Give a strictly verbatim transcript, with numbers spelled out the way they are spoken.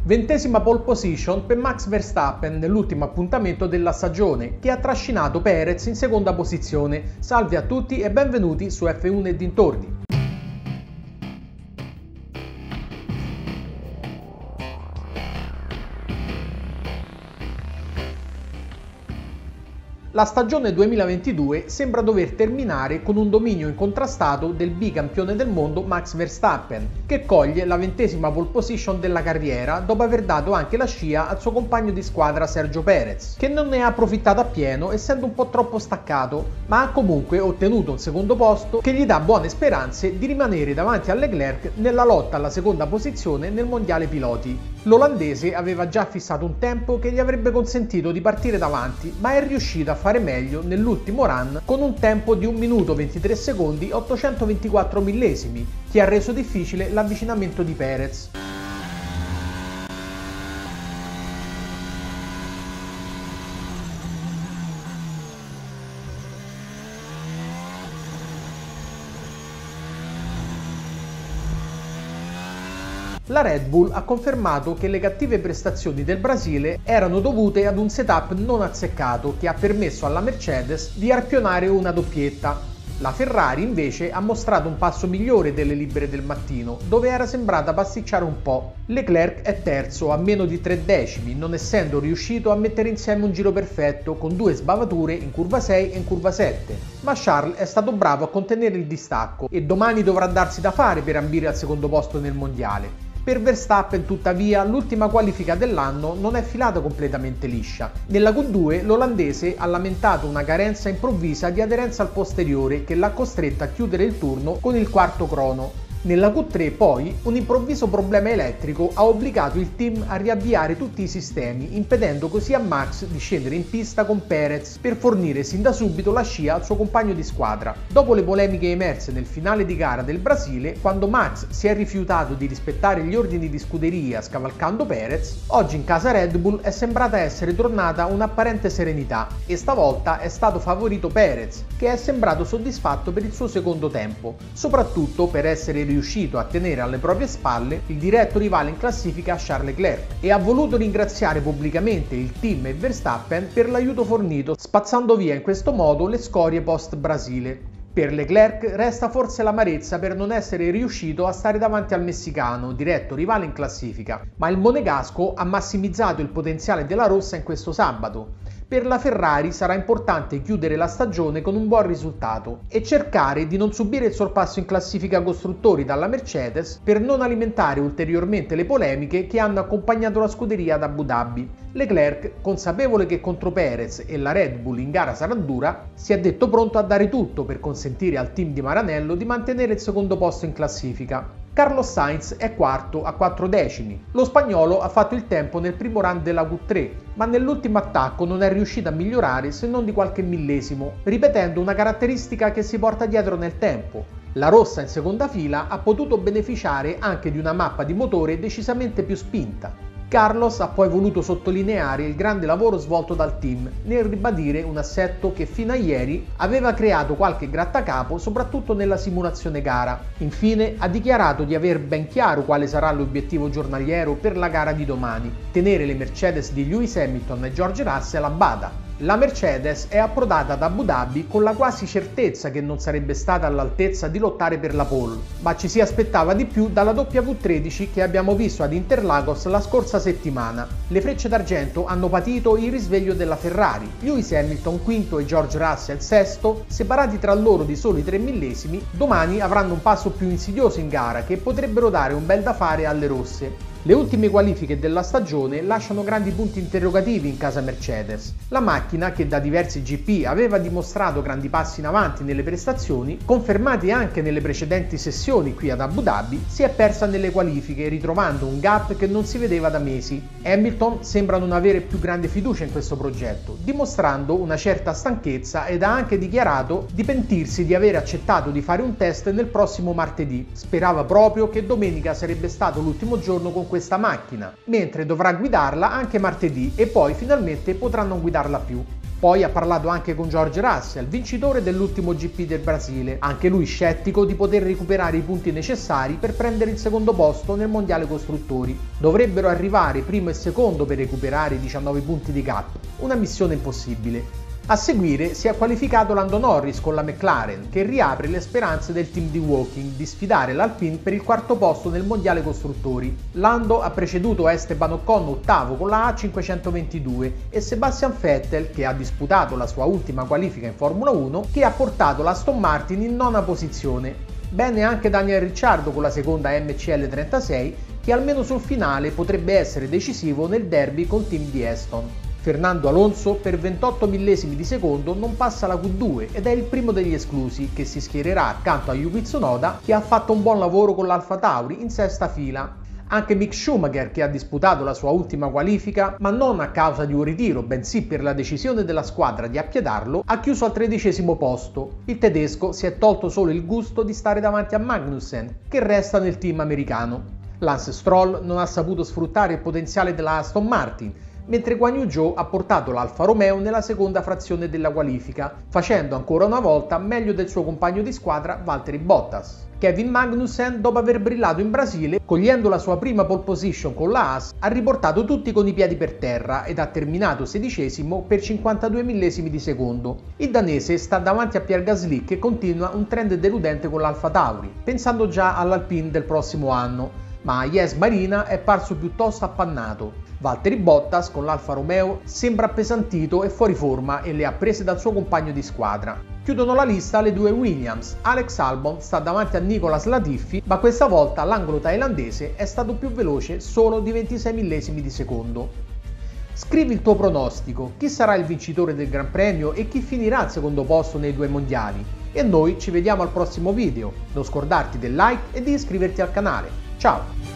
Ventesima pole position per Max Verstappen nell'ultimo appuntamento della stagione, che ha trascinato Perez in seconda posizione. Salve a tutti e benvenuti su F uno e dintorni. La stagione duemilaventidue sembra dover terminare con un dominio incontrastato del bicampione del mondo Max Verstappen, che coglie la ventesima pole position della carriera dopo aver dato anche la scia al suo compagno di squadra Sergio Perez, che non ne ha approfittato appieno essendo un po' troppo staccato, ma ha comunque ottenuto un secondo posto che gli dà buone speranze di rimanere davanti a Leclerc nella lotta alla seconda posizione nel mondiale piloti. L'olandese aveva già fissato un tempo che gli avrebbe consentito di partire davanti, ma è riuscito a fare meglio nell'ultimo run con un tempo di un minuto ventitré secondi ottocentoventiquattro millesimi, che ha reso difficile l'avvicinamento di Perez. La Red Bull ha confermato che le cattive prestazioni del Brasile erano dovute ad un setup non azzeccato che ha permesso alla Mercedes di arpionare una doppietta. La Ferrari invece ha mostrato un passo migliore delle libere del mattino, dove era sembrata pasticciare un po'. Leclerc è terzo a meno di tre decimi, non essendo riuscito a mettere insieme un giro perfetto con due sbavature in curva sei e in curva sette, ma Charles è stato bravo a contenere il distacco e domani dovrà darsi da fare per ambire al secondo posto nel mondiale. Per Verstappen, tuttavia, l'ultima qualifica dell'anno non è filata completamente liscia. Nella Q due l'olandese ha lamentato una carenza improvvisa di aderenza al posteriore che l'ha costretta a chiudere il turno con il quarto crono. Nella Q tre poi un improvviso problema elettrico ha obbligato il team a riavviare tutti i sistemi, impedendo così a Max di scendere in pista con Perez per fornire sin da subito la scia al suo compagno di squadra. Dopo le polemiche emerse nel finale di gara del Brasile, quando Max si è rifiutato di rispettare gli ordini di scuderia scavalcando Perez, oggi in casa Red Bull è sembrata essere tornata un'apparente serenità e stavolta è stato favorito Perez, che è sembrato soddisfatto per il suo secondo tempo, soprattutto per essere riuscito a tenere alle proprie spalle il diretto rivale in classifica Charles Leclerc, e ha voluto ringraziare pubblicamente il team e Verstappen per l'aiuto fornito, spazzando via in questo modo le scorie post Brasile. Per Leclerc resta forse l'amarezza per non essere riuscito a stare davanti al messicano, diretto rivale in classifica, ma il monegasco ha massimizzato il potenziale della rossa in questo sabato. Per la Ferrari sarà importante chiudere la stagione con un buon risultato e cercare di non subire il sorpasso in classifica costruttori dalla Mercedes per non alimentare ulteriormente le polemiche che hanno accompagnato la scuderia ad Abu Dhabi. Leclerc, consapevole che contro Perez e la Red Bull in gara sarà dura, si è detto pronto a dare tutto per consentire al team di Maranello di mantenere il secondo posto in classifica. Carlos Sainz è quarto a quattro decimi. Lo spagnolo ha fatto il tempo nel primo run della Q tre, ma nell'ultimo attacco non è riuscito a migliorare se non di qualche millesimo, ripetendo una caratteristica che si porta dietro nel tempo. La rossa in seconda fila ha potuto beneficiare anche di una mappa di motore decisamente più spinta. Carlos ha poi voluto sottolineare il grande lavoro svolto dal team nel ribadire un assetto che fino a ieri aveva creato qualche grattacapo soprattutto nella simulazione gara. Infine ha dichiarato di aver ben chiaro quale sarà l'obiettivo giornaliero per la gara di domani: tenere le Mercedes di Lewis Hamilton e George Russell a bada. La Mercedes è approdata ad Abu Dhabi con la quasi certezza che non sarebbe stata all'altezza di lottare per la pole, ma ci si aspettava di più dalla W tredici che abbiamo visto ad Interlagos la scorsa settimana. Le frecce d'argento hanno patito il risveglio della Ferrari, Lewis Hamilton quinto e George Russell sesto, separati tra loro di soli tre millesimi, domani avranno un passo più insidioso in gara che potrebbero dare un bel da fare alle rosse. Le ultime qualifiche della stagione lasciano grandi punti interrogativi in casa Mercedes. La macchina, che da diversi G P aveva dimostrato grandi passi in avanti nelle prestazioni, confermati anche nelle precedenti sessioni qui ad Abu Dhabi, si è persa nelle qualifiche, ritrovando un gap che non si vedeva da mesi. Hamilton sembra non avere più grande fiducia in questo progetto, dimostrando una certa stanchezza, ed ha anche dichiarato di pentirsi di aver accettato di fare un test nel prossimo martedì. Sperava proprio che domenica sarebbe stato l'ultimo giorno con questa macchina, mentre dovrà guidarla anche martedì e poi finalmente potrà non guidarla più. Poi ha parlato anche con George Russell, vincitore dell'ultimo G P del Brasile, anche lui scettico di poter recuperare i punti necessari per prendere il secondo posto nel mondiale costruttori. Dovrebbero arrivare primo e secondo per recuperare i diciannove punti di gap, una missione impossibile. A seguire si è qualificato Lando Norris con la McLaren, che riapre le speranze del team di Woking di sfidare l'Alpine per il quarto posto nel mondiale costruttori. Lando ha preceduto Esteban Ocon ottavo con la A cinquecentoventidue e Sebastian Vettel, che ha disputato la sua ultima qualifica in Formula uno, che ha portato l'Aston Martin in nona posizione. Bene anche Daniel Ricciardo con la seconda M C L trentasei, che almeno sul finale potrebbe essere decisivo nel derby col team di Aston. Fernando Alonso per ventotto millesimi di secondo non passa la Q due ed è il primo degli esclusi, che si schiererà accanto a Yuki Tsunoda, che ha fatto un buon lavoro con l'Alfa Tauri in sesta fila. Anche Mick Schumacher, che ha disputato la sua ultima qualifica, ma non a causa di un ritiro, bensì per la decisione della squadra di appiedarlo, ha chiuso al tredicesimo posto. Il tedesco si è tolto solo il gusto di stare davanti a Magnussen, che resta nel team americano. Lance Stroll non ha saputo sfruttare il potenziale della Aston Martin, mentre Guan Yu Zhou ha portato l'Alfa Romeo nella seconda frazione della qualifica, facendo ancora una volta meglio del suo compagno di squadra Valtteri Bottas. Kevin Magnussen, dopo aver brillato in Brasile, cogliendo la sua prima pole position con la Haas, ha riportato tutti con i piedi per terra ed ha terminato sedicesimo per cinquantadue millesimi di secondo. Il danese sta davanti a Pierre Gasly, che continua un trend deludente con l'Alfa Tauri, pensando già all'Alpine del prossimo anno, ma Yes Marina è parso piuttosto appannato. Valtteri Bottas con l'Alfa Romeo sembra appesantito e fuori forma e le ha prese dal suo compagno di squadra. Chiudono la lista le due Williams. Alex Albon sta davanti a Nicolas Latifi, ma questa volta l'angolo thailandese è stato più veloce solo di ventisei millesimi di secondo. Scrivi il tuo pronostico, chi sarà il vincitore del Gran Premio e chi finirà al secondo posto nei due mondiali. E noi ci vediamo al prossimo video, non scordarti del like e di iscriverti al canale. Ciao!